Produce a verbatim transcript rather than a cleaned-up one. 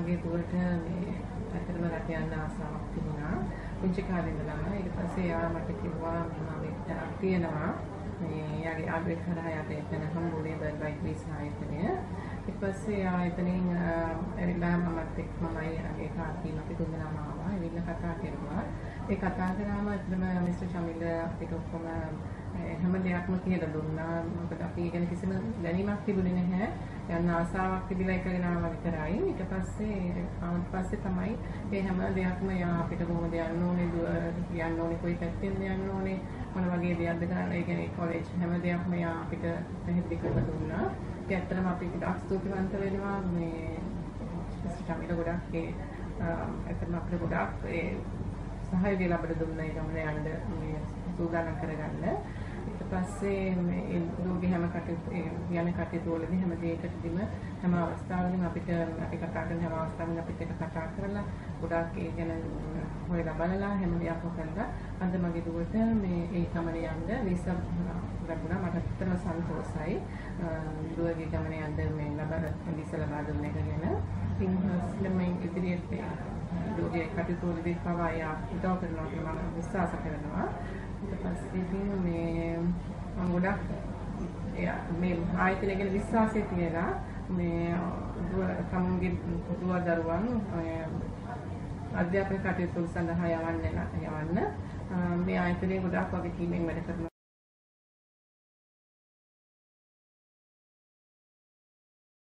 මගේ දුවට මේ ඇත්තටම රට යන්න ආසාවක් තිබුණා. පුංචි කාලේ ඉඳලම ඊට පස්සේ යා මට කිව්වා මම මේක තියෙනවා. මේ යාගේ ආග්‍රහ කරා යට එතන හම්බුනේ වයිඩ් වීසා ආයතනය. ඊට පස්සේ යා එතනින් ඇවිල්ලා මමත් එක්ක මමයි ඒ කාර්යීම අපි තුන්දෙනාම ආවා. ඇවිල්ලා කතා කරුවා. ඒ කතා කරාම ඇත්තටම මිස්ටර් චමිල අපිට ඔක්කොම හැම දෙයක්ම කියලා දුන්නා. මොකද අපි ගැන කිසිම දැනීමක් තිබුණේ නැහැ. යන්න ආසාවක් තිබිලා එකගෙන ආවා විතරයි. ඊට පස්සේ ආවට පස්සේ තමයි මේ හැම දෙයක්ම යා අපිට කොහොමද යන්න ඕනේ, යන්න ඕනේ කොයි පැත්තෙන්ද යන්න ඕනේ, මොන වගේ දෙයක්ද කරන්න. ඒ කියන්නේ කොලෙජ් හැම දෙයක්ම යා අපිට පැහැදිලි කරලා දුන්නා. ඒ ඇත්තටම අපි ගොඩක් ස්තුතිවන්ත වෙනවා මේ චමිල ගොඩක් ඒ ඇත්තටම අපිට ගොඩක් ඒ සහයෝගය ලැබලා දුන්නා ඒ ගමන යන්න මේ සූදානම් කරගන්න. ඊට පස්සේ මේ ලෝකේ හැම කටයුතු යන කටයුතු වලදී හැම දෙයකටදීම හැම අවස්ථාවකදීම අපිට අපි කතා කරන හැම අවස්ථාවකම අපිට එක කතා කරලා ගොඩාක් ඒ ගැන හොයලා බලලා හැම දෙයක්ම කරලා අද මගේ දුවට මේ ඒ ගමනේ යන්න වීසා ලැබුණා. මට ඇත්තටම සන්තෝෂයි. දුවගේ ගමනේ යන්න මේ ලබන වීසා ලබා දුන්න එක ගැන. ඉතින් මම ඉදිරියට ලෝකේ කටයුතු වලදී පවා යා උදව් කරනවා කියලා මම විශ්වාස කරනවා. ඊට පස්සේ ඉතින් මේ මම ගොඩක් මේ ආයතනය ගැන විශ්වාසය තියලා මේ තමුන්ගේ දුව දරුවන් අධ්‍යාපන කටයුතු සඳහා යවන්න යවන්න මේ ආයතනය ගොඩක් වගකීමෙන් වැඩ කරනවා.